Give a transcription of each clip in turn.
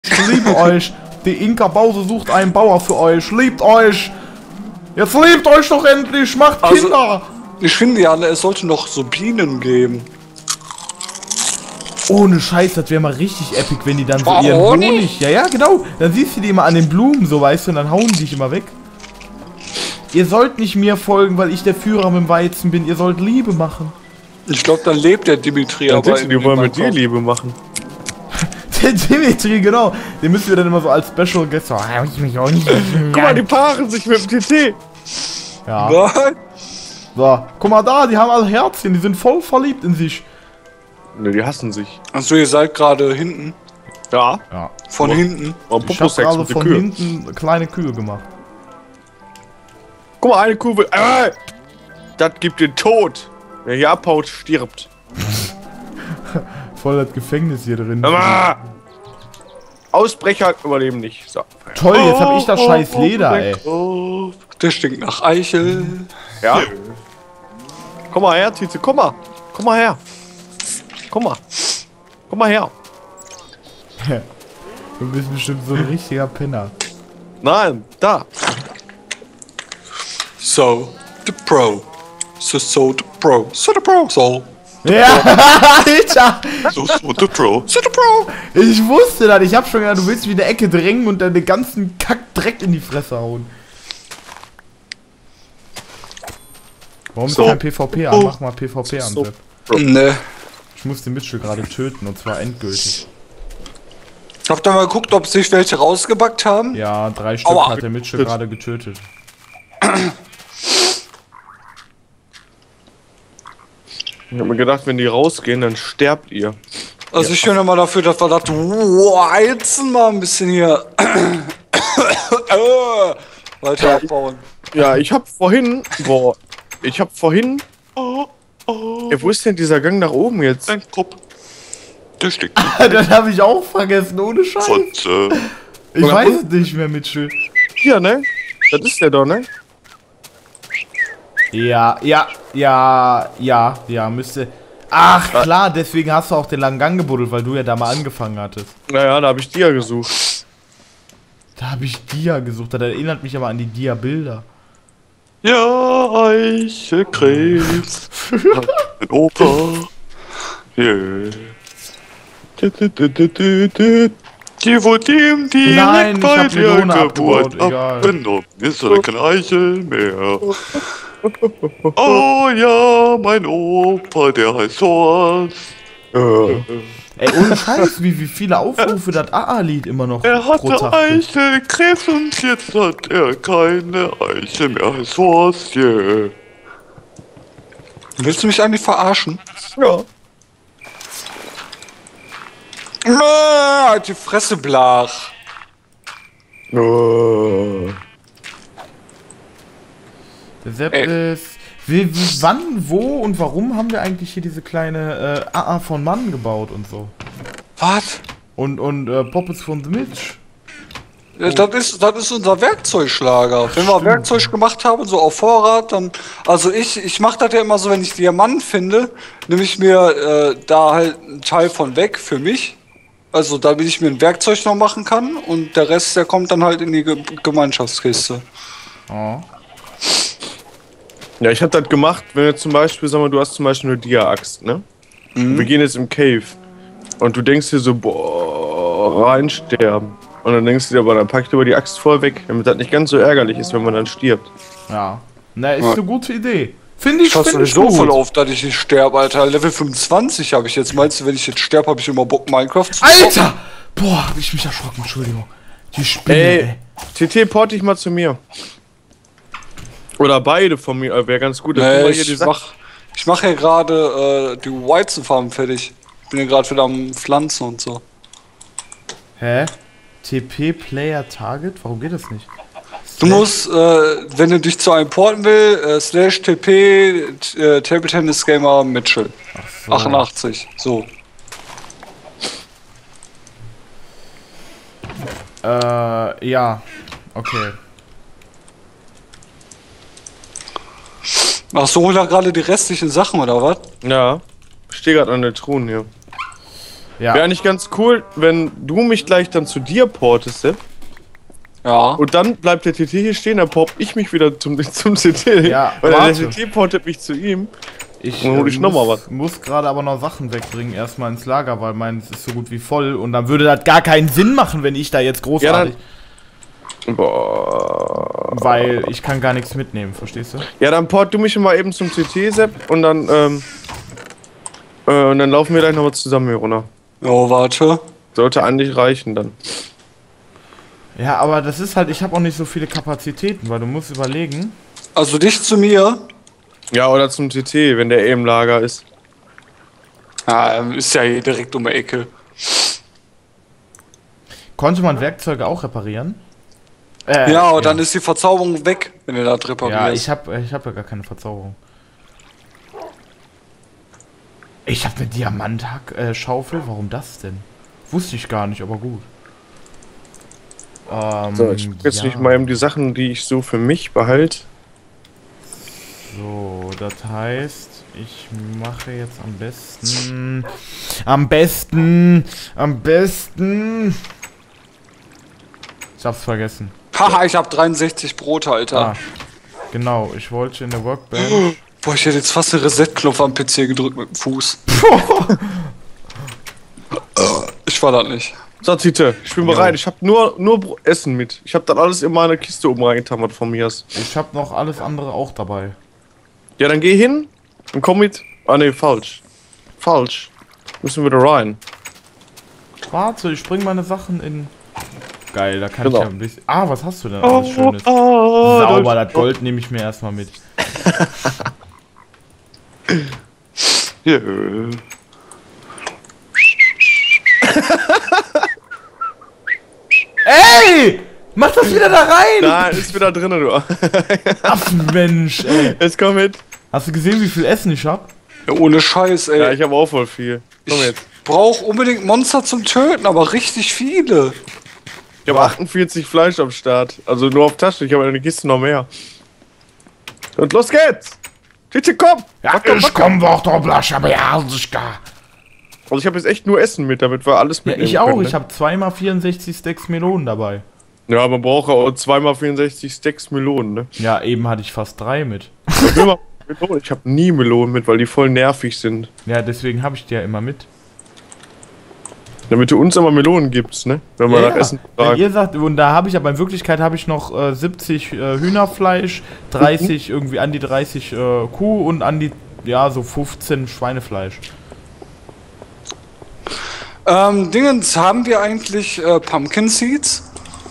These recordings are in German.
Ich liebe euch. Die Inka Bause sucht einen Bauer für euch. Liebt euch. Jetzt liebt euch doch endlich. Macht Kinder. Ich finde ja, es sollte noch so Bienen geben. Ohne Scheiß, das wäre mal richtig epic, wenn die dann so ihren Honig... Ja, genau. Dann siehst du die immer an den Blumen, so, weißt du, und dann hauen die dich immer weg. Ihr sollt nicht mir folgen, weil ich der Führer mit dem Weizen bin. Ihr sollt Liebe machen. Ich glaube, dann lebt der Dimitri aber. Die wollen mit dir Liebe machen. Der Dimitri, genau. Den müssen wir dann immer so als Special Guest... So, guck mal, die paaren sich mit dem TT. Ja. Nein. So, guck mal da, die haben alle Herzchen. Die sind voll verliebt in sich. Ne, die hassen sich. Achso, ihr seid gerade hinten. Ja. Von hinten. Ich hab gerade von hinten kleine Kühe gemacht. Guck mal, eine Kuh will... das gibt den Tod. Wer hier abhaut, stirbt. Voll das Gefängnis hier drin. Ausbrecher überleben nicht. So. Toll, jetzt hab ich das scheiß Leder, ey. Der stinkt nach Eichel. Ja. Komm mal her, Tizi, komm mal. Komm mal her. Komm mal. Komm mal her. Du bist bestimmt so ein richtiger Penner. Nein, da. So, the pro. So the pro. So the pro. So. Ja, Alter! So the pro. So the pro. Ich wusste das, ich hab schon gedacht, du willst mich in der Ecke drängen und dann den ganzen Kack direkt in die Fresse hauen. Warum ist kein PvP an? Mach mal PvP an, Sepp. Ne. Ich muss den Mitchell gerade töten und zwar endgültig. Habt ihr mal geguckt, ob sich welche rausgebackt haben? Ja, 3 Stück hat der Mitchell gerade getötet. Ich hab mir gedacht, wenn die rausgehen, dann sterbt ihr. Also ich bin ja mal dafür, dass wir das Weizen mal ein bisschen hier weiter aufbauen. Ja, ich hab vorhin... Boah. Ich hab vorhin... Ja, wo ist denn dieser Gang nach oben jetzt? Ein Kopf. Der steckt. Das hab ich auch vergessen, ohne Scheiß. Ich weiß es nicht mehr, Mitchell. Hier, ne? Das ist der doch, ne? Ja, müsste... Ach, klar, deswegen hast du auch den langen Gang gebuddelt, weil du ja da mal angefangen hattest. Naja, da hab ich Dia gesucht. Da hab ich Dia gesucht, das erinnert mich aber an die Dia-Bilder. Ja, Eichelkrebs. Ein Opa. Yeah. Die wurde ihm Nein, ich bei hab der Melone Geburt abgebaut, egal. abgenommen. Ist er kein Eichel mehr. Oh ja, mein Opa, der heißt Horst. Ey, ohne Scheiß, wie viele Aufrufe das AA-Lied immer noch Er pro hatte Tag kriegt. Eichelkrebs und jetzt hat er keine Eichel mehr. Heißt Horst, yeah. Willst du mich eigentlich verarschen? Ja. Halt die Fresse, Blach. Der Sepp ist... Wann, wo und warum haben wir eigentlich hier diese kleine AA von Mann gebaut und so? Was? Und Poppets von The Mitch. Das ist unser Werkzeuglager. Wenn wir Werkzeug gemacht haben, so auf Vorrat, dann... Also ich mache das ja immer so, wenn ich Diamanten finde, nehme ich mir da halt einen Teil von weg für mich. Also damit ich mir ein Werkzeug noch machen kann und der Rest, der kommt dann halt in die Gemeinschaftskiste. Oh. Ja, ich hab das gemacht, wenn du zum Beispiel, sag mal, du hast zum Beispiel eine Dia-Axt, ne? Und wir gehen jetzt im Cave. Und du denkst dir so, boah, reinsterben. Und dann denkst du dir, aber dann pack ich lieber die Axt voll weg, damit das nicht ganz so ärgerlich ist, wenn man dann stirbt. Ja. Na, ist eine gute Idee. Finde ich, Pass nicht so voll auf, dass ich nicht sterbe, Alter. Level 25 habe ich jetzt. Meinst du, wenn ich jetzt sterbe, habe ich immer Bock, Minecraft zu zocken? Alter! Boah, hab ich mich erschrocken, Entschuldigung. Die Spinne, Ey, TT, port dich mal zu mir. Oder beide von mir, wäre ganz gut. Nee, ich mach ja gerade die Weizenfarm fertig. Bin ja gerade wieder am Pflanzen und so. Hä? TP Player Target? Warum geht das nicht? Du musst, wenn du dich zu einem porten willst, /TP Table Tennis Gamer Mitchell. So. 88, so. Ja. Okay. Ach so, da gerade die restlichen Sachen, oder was? Ja, ich stehe gerade an der Truhen hier. Ja. Wäre eigentlich ganz cool, wenn du mich gleich dann zu dir portest, Sepp. Ja. Und dann bleibt der TT hier stehen, dann pop ich mich wieder zum TT. Ja, weil warte. der TT portet mich zu ihm. Ich, Dann hol ich noch mal was. muss gerade aber noch Sachen wegbringen, erstmal ins Lager, weil meins ist so gut wie voll. Und dann würde das gar keinen Sinn machen, wenn ich da jetzt großartig... Boah. Weil ich kann gar nichts mitnehmen, verstehst du? Ja, dann port du mich mal eben zum TT, Sepp, und dann laufen wir gleich nochmal zusammen hier runter. Oh, warte. Sollte eigentlich reichen dann. Ja, aber das ist halt, ich habe auch nicht so viele Kapazitäten, weil du musst überlegen. Also dich zu mir? Ja, oder zum TT, wenn der im Lager ist. Ja, ist ja hier direkt um die Ecke. Konnte man Werkzeuge auch reparieren? Ja, und dann ist die Verzauberung weg, wenn du das reparierst. Ja, ich hab ja gar keine Verzauberung. Ich habe eine Diamant-Schaufel, warum das denn? Wusste ich gar nicht, aber gut. So, ich guck jetzt nicht mal eben die Sachen, die ich so für mich behalte. So, das heißt, ich mache jetzt am besten. Ich hab's vergessen. Haha, ich hab 63 Brote, Alter. Ah, genau, ich wollte in der Workbench. Boah, ich hätte jetzt fast den Reset-Knopf am PC gedrückt mit dem Fuß. Ich war das nicht. So, Tite, ich bin bereit. Ich hab nur Essen mit. Ich hab dann alles in meine Kiste oben reingetan, was von mir ist. Ich hab noch alles andere auch dabei. Ja, dann geh hin und komm mit. Ah, ne, falsch. Falsch. Müssen wir da rein. Warte, ich bring meine Sachen in... Geil, da kann Genau. ich ja ein bisschen... Ah, was hast du denn alles Schönes? Sauber, das Gold nehme ich mir erstmal mit. Ey! Mach das wieder da rein! Da ist wieder drin, du. Affenmensch, ey. Jetzt komm mit. Hast du gesehen, wie viel Essen ich hab? Ja, ohne Scheiß, ey. Ja, ich habe auch voll viel. Komm ich jetzt. brauch unbedingt Monster zum Töten, aber richtig viele. Ich habe 48 Fleisch am Start. Also nur auf Tasche. Ich habe in der Kiste noch mehr. Und los geht's! Tite, komm! Ja, ich komm doch, Doblasch, aber ja, ich gar. Also ich habe jetzt echt nur Essen mit, damit wir alles Ja, mitnehmen ich auch. können, ne? Ich habe 2x64 Stacks Melonen dabei. Ja, man braucht auch 2x64 Stacks Melonen, ne? Ja, eben hatte ich fast 3 mit. Ich will mal Melonen. Ich habe nie Melonen mit, weil die voll nervig sind. Ja, deswegen habe ich die ja immer mit. Damit du uns immer Melonen gibst, ne? Wenn wir nach Essen Wenn fragen. ihr sagt, und da habe ich aber in Wirklichkeit habe ich noch 70 Hühnerfleisch, 30 irgendwie an die 30 Kuh und an die, ja, so 15 Schweinefleisch. Dingens, haben wir eigentlich Pumpkin Seeds?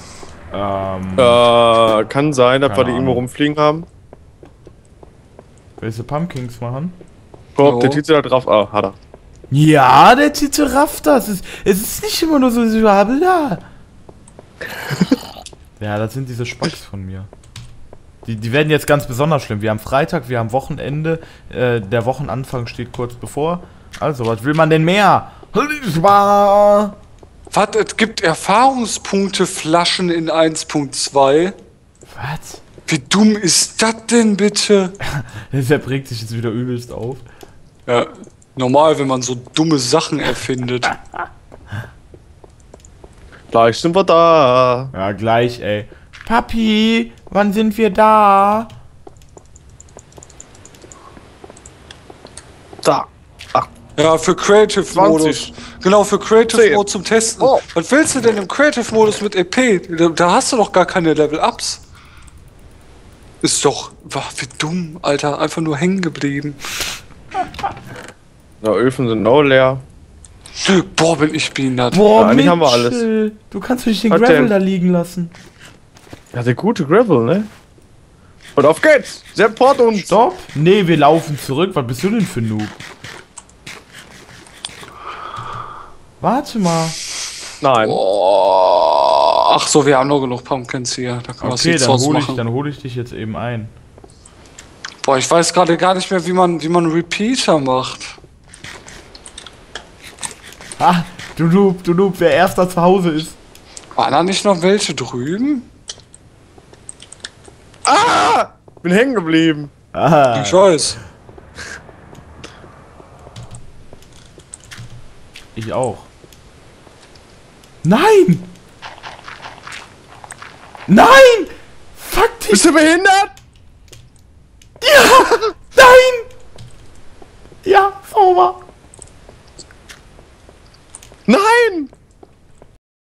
Kann sein, dass wir die Ahnung. irgendwo rumfliegen haben. Willst du Pumpkins machen? Guck, Jo. der Titel da drauf. Ah, hat er. Ja, der Titel rafft das. Es ist nicht immer nur so da. Ja, das sind diese Spacks von mir. Die werden jetzt ganz besonders schlimm. Wir haben Freitag, wir haben Wochenende. Der Wochenanfang steht kurz bevor. Also, was will man denn mehr? Was? Es gibt Erfahrungspunkte Flaschen in 1.2. Was? Wie dumm ist das denn bitte? Der regt sich jetzt wieder übelst auf. Ja, normal, wenn man so dumme Sachen erfindet. Gleich sind wir da. Ja, gleich, ey. Papi, wann sind wir da? Da. Ja, für Creative 20. Modus. Genau, für Creative 10. Mode zum Testen. Oh. Was willst du denn im Creative Modus mit EP? Da hast du doch gar keine Level-Ups. Ist doch. Wie dumm, Alter. Einfach nur hängen geblieben. Ja, Öfen sind auch leer. Boah, bin ich behindert. Boah, Ja, eigentlich haben wir Mitchell, du kannst nicht den Was Gravel denn? da liegen lassen. Ja, der gute Gravel, ne? Und auf geht's! Sepp, port uns! Stopp. Nee, wir laufen zurück. Was bist du denn für ein Noob? Warte mal. Nein. Oh, ach so, wir haben noch genug Pumpkins hier. Da kann man Okay, jetzt dann draus hole ich, machen. hol ich dich jetzt eben ein. Boah, ich weiß gerade gar nicht mehr, wie man Repeater macht. Ah, du Noob, wer erster zu Hause ist. Waren da nicht noch welche drüben? Ah! Bin hängen geblieben. Ah, Ich weiß. ich auch. Nein! Nein! Fuck dich! Bist du behindert? Ja! Nein! Ja, sauber! Nein!